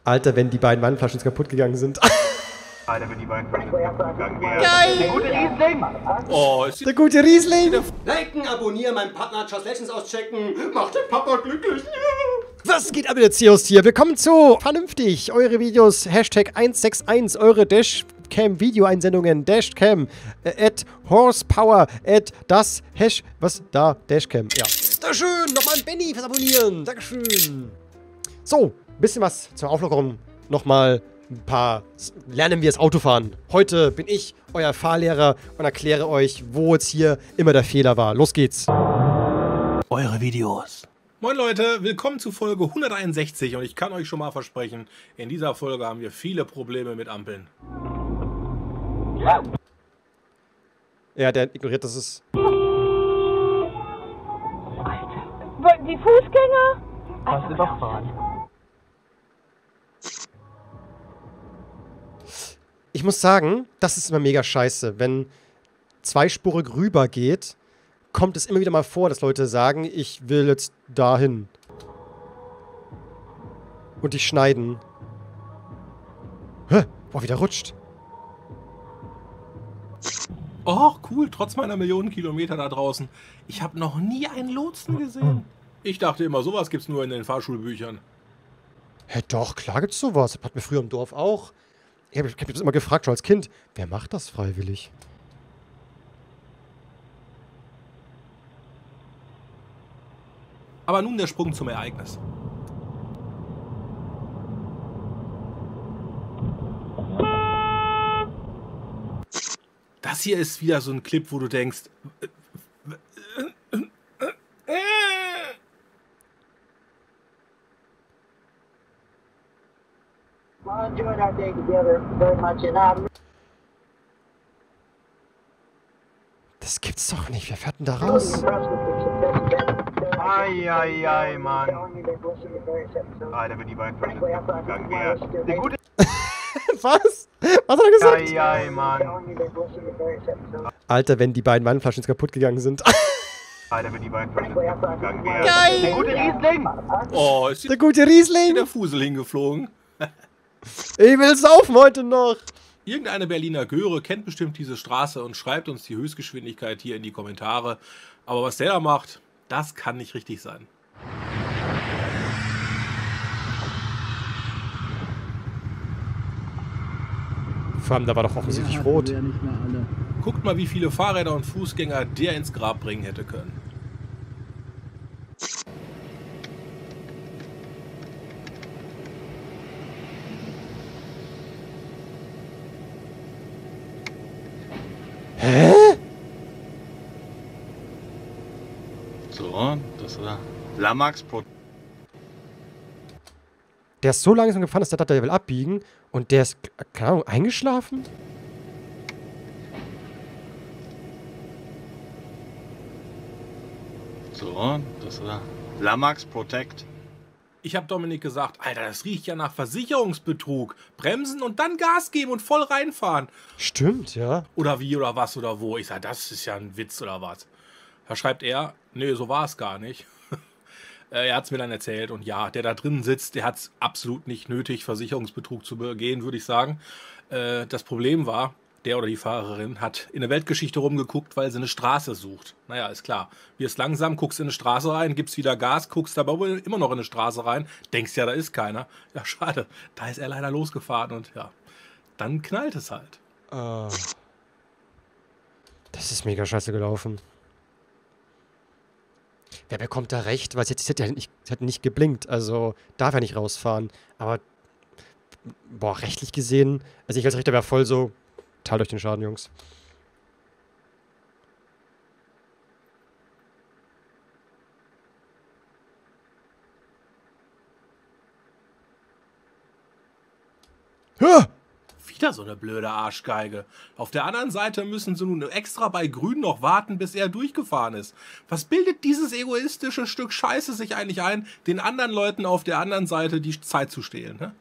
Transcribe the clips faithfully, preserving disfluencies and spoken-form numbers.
Alter, wenn die beiden Weinflaschen jetzt kaputt gegangen sind. Alter, wenn die beiden kaputt gegangen wären. Geil! Der gute Riesling! Oh, ist Der gute Riesling! Liken, abonnieren, meinen Partner Just Legends auschecken. Macht den Papa glücklich. Was geht ab jetzt hier aus hier? Willkommen zu Vernünftig, eure Videos, Hashtag eins sechs eins, eure Dashcam-Video-Einsendungen, Dashcam, äh, at Horsepower, at das Hash, was da, Dashcam, ja. Dankeschön, nochmal ein Benny fürs Abonnieren, Dankeschön. So, bisschen was zur Auflockerung, nochmal ein paar, lernen wir das Autofahren. Heute bin ich euer Fahrlehrer und erkläre euch, wo jetzt hier immer der Fehler war. Los geht's. Eure Videos. Moin Leute, willkommen zu Folge hunderteinundsechzig und ich kann euch schon mal versprechen, in dieser Folge haben wir viele Probleme mit Ampeln. Ja, der ignoriert, das ist... Die Fußgänger? Kannst du doch fahren. Ich muss sagen, das ist immer mega scheiße. Wenn zweispurig rüber geht, kommt es immer wieder mal vor, dass Leute sagen, ich will jetzt dahin. Und dich schneiden. Hä? Boah, wieder rutscht. Oh, cool, trotz meiner Millionen Kilometer da draußen. Ich habe noch nie einen Lotsen gesehen. Ich dachte immer, sowas gibt's nur in den Fahrschulbüchern. Hä, doch, klar gibt's sowas. Das hatten wir früher im Dorf auch. Ich habe hab das immer gefragt, schon als Kind, wer macht das freiwillig? Aber nun der Sprung zum Ereignis. Das hier ist wieder so ein Clip, wo du denkst... Das gibt's doch nicht. Wer fährt denn da raus? Eieiei, ei, Mann. Alter, wenn die beiden kaputt gegangen wären. Der gute... Was? Was hat er gesagt? Eieiei, Mann. Alter, wenn die beiden Weinflaschen jetzt kaputt gegangen sind. Alter, wenn die beiden kaputt gegangen wären. Geil! Der gute Riesling! Oh, ist Der gute Riesling! der Fusel hingeflogen. Ich will saufen heute noch! Irgendeine Berliner Göre kennt bestimmt diese Straße und schreibt uns die Höchstgeschwindigkeit hier in die Kommentare. Aber was der da macht, das kann nicht richtig sein. Vor allem, da war doch offensichtlich Ja, rot. ja nicht mehr alle. Guckt mal, wie viele Fahrräder und Fußgänger der ins Grab bringen hätte können. Hä? So, das war Lamax Pro. Der ist so langsam gefahren, dass der dachte, der will abbiegen. Und der ist, keine Ahnung, eingeschlafen? So, das war Lamax Protect. Ich habe Dominik gesagt, Alter, das riecht ja nach Versicherungsbetrug. Bremsen und dann Gas geben und voll reinfahren. Stimmt, ja. Oder wie oder was oder wo. Ich sage, das ist ja ein Witz oder was. Da schreibt er, nee, so war es gar nicht. Er hat es mir dann erzählt und ja, der da drin sitzt, der hat es absolut nicht nötig, Versicherungsbetrug zu begehen, würde ich sagen. Äh, das Problem war, der oder die Fahrerin hat in der Weltgeschichte rumgeguckt, weil sie eine Straße sucht. Naja, ist klar. Wirst langsam, guckst in eine Straße rein, gibst wieder Gas, guckst aber immer noch in eine Straße rein, denkst ja, da ist keiner. Ja, schade. Da ist er leider losgefahren und ja, dann knallt es halt. Ah. Das ist mega scheiße gelaufen. Wer bekommt da recht? Weil sie hat, sie hat ja nicht, sie hat nicht geblinkt, also darf er nicht rausfahren. Aber, boah, rechtlich gesehen, also ich als Richter wäre voll so, teilt euch den Schaden, Jungs. Ja! Wieder so eine blöde Arschgeige. Auf der anderen Seite müssen sie nun extra bei Grün noch warten, bis er durchgefahren ist. Was bildet dieses egoistische Stück Scheiße sich eigentlich ein, den anderen Leuten auf der anderen Seite die Zeit zu stehlen, ne?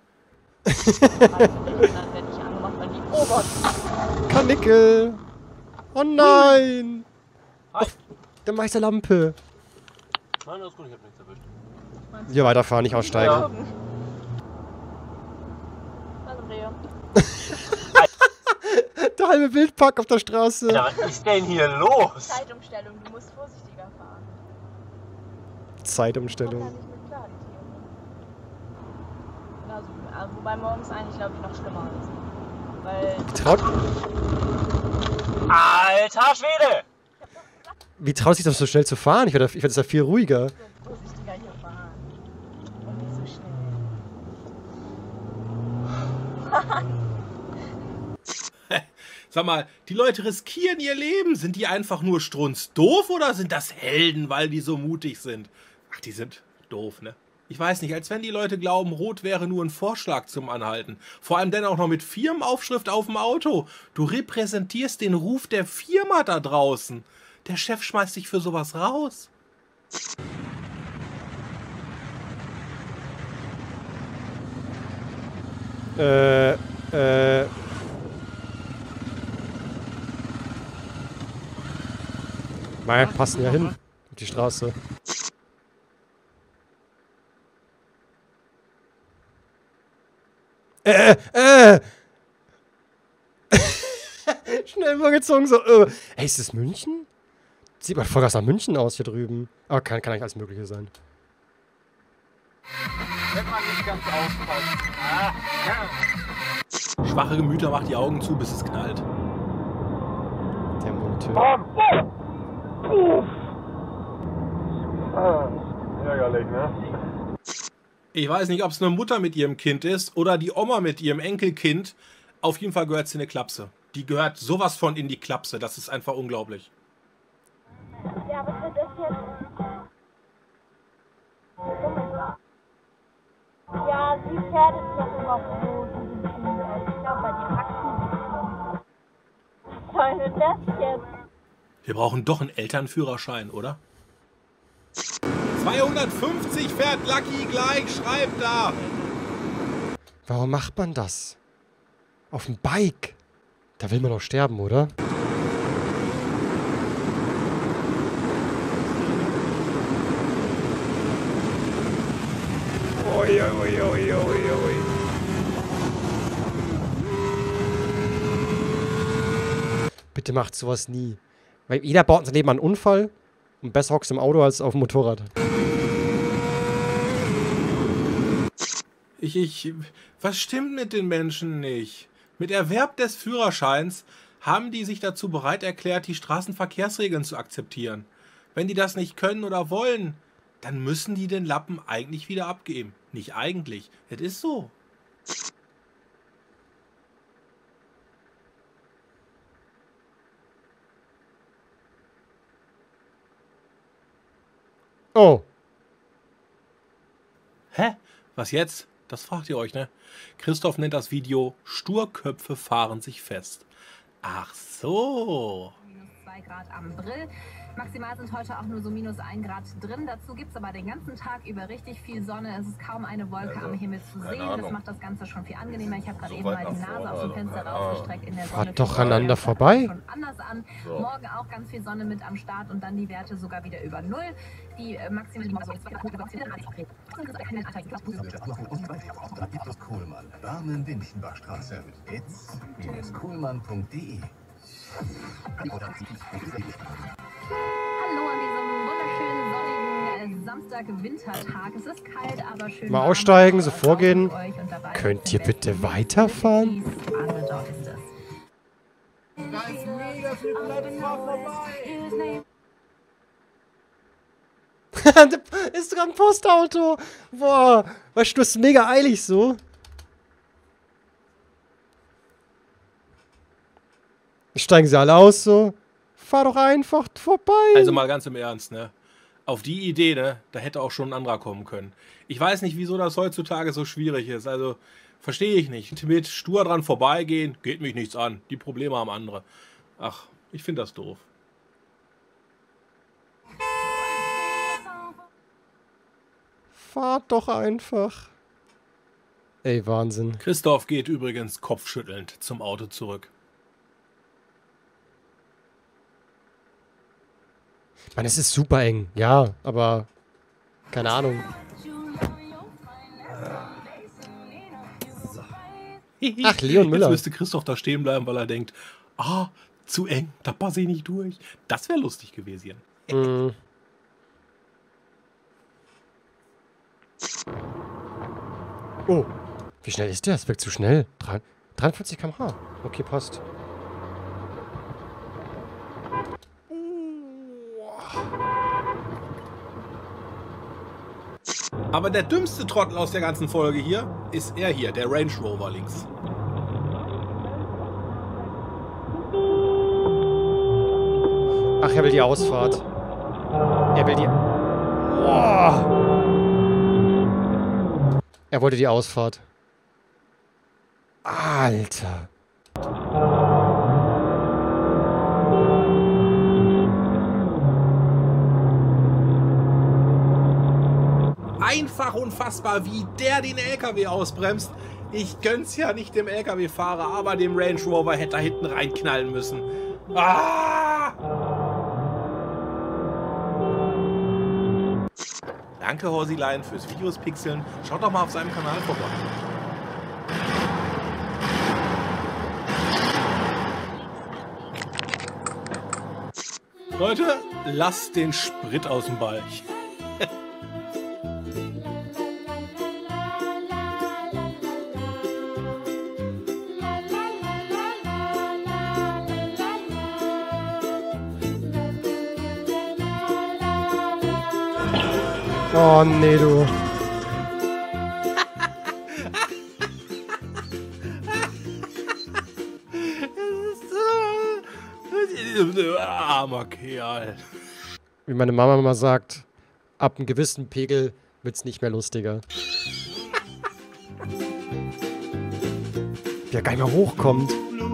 Karnickel! Oh nein! Ach, der Meister Lampe. Nein, alles gut, ich hab nichts erwischt. Hier weiterfahren, nicht aussteigen. Ja. drehe. Der halbe Wildpark auf der Straße. Ja, was ist denn hier los? Zeitumstellung, du musst vorsichtiger fahren. Zeitumstellung. Kommt da nicht mit klar, die Tiere. Also, also, wobei morgens eigentlich, glaube ich, noch schlimmer ist. Weil... Wie traut, Alter Schwede! wie traut sich das so schnell zu fahren? Ich werde ich werd das ja viel ruhiger. vorsichtiger hier fahren. Und nicht so schnell. Sag mal, die Leute riskieren ihr Leben. Sind die einfach nur strunzdoof oder sind das Helden, weil die so mutig sind? Ach, die sind doof, ne? Ich weiß nicht, als wenn die Leute glauben, Rot wäre nur ein Vorschlag zum Anhalten. Vor allem dann auch noch mit Firmenaufschrift auf dem Auto. Du repräsentierst den Ruf der Firma da draußen. Der Chef schmeißt dich für sowas raus. Äh, äh... Naja, passen ja hin. Auf die Straße. Äh, äh! Schnell übergezogen, so, äh. Ey, ist das München? Sieht mal voll was nach München aus hier drüben. Aber kann, kann eigentlich alles Mögliche sein. Wenn man nicht ganz aufpasst. Ah, ja. Schwache Gemüter macht die Augen zu, bis es knallt. Der Monteur. Ärgerlich, ne? Ich weiß nicht, ob es eine Mutter mit ihrem Kind ist oder die Oma mit ihrem Enkelkind. Auf jeden Fall gehört sie in eine Klapse. Die gehört sowas von in die Klapse. Das ist einfach unglaublich. Ja, was wird das jetzt? Ja, sie fährt es doch überhaupt so, diese Schiene. Ich glaube, bei den Achsen. Was soll denn das jetzt? Wir brauchen doch einen Elternführerschein, oder? zweihundertfünfzig fährt Lucky gleich, schreibt da. Warum macht man das? Auf dem Bike? Da will man doch sterben, oder? Ui, ui, ui, ui, ui. Bitte macht sowas nie. Weil jeder baut sein Leben einen Unfall und besser hockst im Auto als auf dem Motorrad. Ich, ich, was stimmt mit den Menschen nicht? Mit Erwerb des Führerscheins haben die sich dazu bereit erklärt, die Straßenverkehrsregeln zu akzeptieren. Wenn die das nicht können oder wollen, dann müssen die den Lappen eigentlich wieder abgeben. Nicht eigentlich. Es ist so. Oh. Hä? Was jetzt? Das fragt ihr euch, ne? Christoph nennt das Video Sturköpfe fahren sich fest. Ach so. minus zwei Grad am Brill. Maximal sind heute auch nur so minus ein Grad drin. Dazu gibt es aber den ganzen Tag über richtig viel Sonne. Es ist kaum eine Wolke also, am Himmel zu sehen. Ahnung. Das macht das Ganze schon viel angenehmer. Ich habe gerade so eben mal die Nase aus dem Fenster rausgestreckt in der Sonne. Fahrt doch aneinander vorbei. Schon anders an. So. Morgen auch ganz viel Sonne mit am Start und dann die Werte sogar wieder über Null. Die äh, maximal die also Kuhlmann, Barmen-Winchenbachstraße. It's kuhlmann punkt de. Hallo an diesem wunderschönen sonnigen Samstag-Wintertag. Es ist kalt, aber schön. Mal aussteigen, so vorgehen. Könnt ihr bitte weiterfahren? Dort ist es. Da ist mega viel Platz, fahr vorbei. Ist sogar ein Postauto. Boah, weißt du, das ist mega eilig so. Steigen sie alle aus so. Fahr doch einfach vorbei. Also mal ganz im Ernst, ne? Auf die Idee, ne? Da hätte auch schon ein anderer kommen können. Ich weiß nicht, wieso das heutzutage so schwierig ist. Also, verstehe ich nicht. Mit stur dran vorbeigehen, geht mich nichts an. Die Probleme haben andere. Ach, ich finde das doof. Fahrt doch einfach. Ey, Wahnsinn. Christoph geht übrigens kopfschüttelnd zum Auto zurück. Ich meine, es ist super eng, ja, aber keine Ahnung. Ach, Leon Müller. Jetzt müsste Christoph da stehen bleiben, weil er denkt, ah, zu eng, da passe ich nicht durch. Das wäre lustig gewesen. Mm. Oh, wie schnell ist der? Das wirkt zu schnell. dreiundvierzig Kilometer pro Stunde. Okay, passt. Aber der dümmste Trottel aus der ganzen Folge hier ist er hier, der Range Rover links. Ach, er will die Ausfahrt. Er will die... Oh. Er wollte die Ausfahrt. Alter. Einfach unfassbar, wie der den L K W ausbremst. Ich gönn's ja nicht dem L K W-Fahrer, aber dem Range Rover hätte er hinten reinknallen müssen. Ah! Danke, Horsilein, fürs Videos pixeln. Schaut doch mal auf seinem Kanal vorbei. Leute, lasst den Sprit aus dem Balch. Oh, nee, du. Armer Kerl. Wie meine Mama immer sagt, ab einem gewissen Pegel wird's nicht mehr lustiger. Wie er gar nicht mehr hochkommt.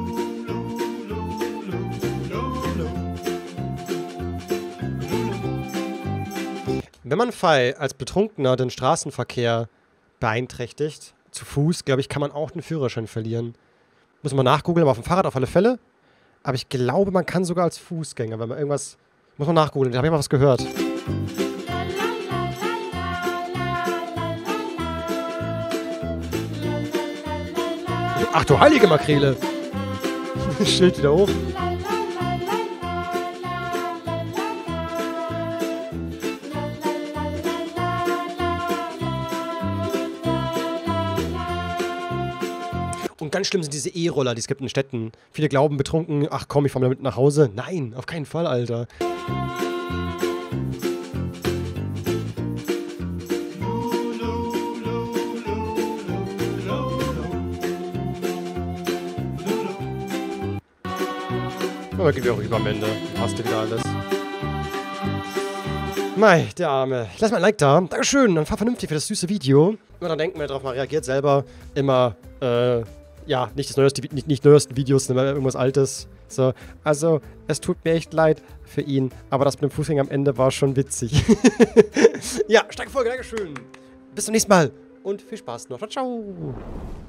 Wenn man Fall als Betrunkener den Straßenverkehr beeinträchtigt, zu Fuß, glaube ich, kann man auch den Führerschein verlieren. Muss man nachgoogeln, aber auf dem Fahrrad auf alle Fälle. Aber ich glaube, man kann sogar als Fußgänger, wenn man irgendwas... Muss man nachgoogeln, da habe ich mal was gehört. Ach du heilige Makrele! Schild wieder hoch. Und ganz schlimm sind diese E-Roller, die es gibt in Städten. Viele glauben betrunken, ach komm, ich fahr mal damit nach Hause. Nein, auf keinen Fall, Alter. Aber geht ja auch über am Ende. Passt wieder alles. Mei, der Arme. Lass mal ein Like da. Dankeschön. Dann fahr vernünftig für das süße Video. Und dann denken wir drauf, man reagiert selber immer, äh, ja, nicht das neueste, nicht, nicht neuesten Videos, sondern irgendwas Altes. So, also, es tut mir echt leid für ihn, aber das mit dem Fußgänger am Ende war schon witzig. Ja, starke Folge, Dankeschön. Bis zum nächsten Mal und viel Spaß noch. Ciao, ciao.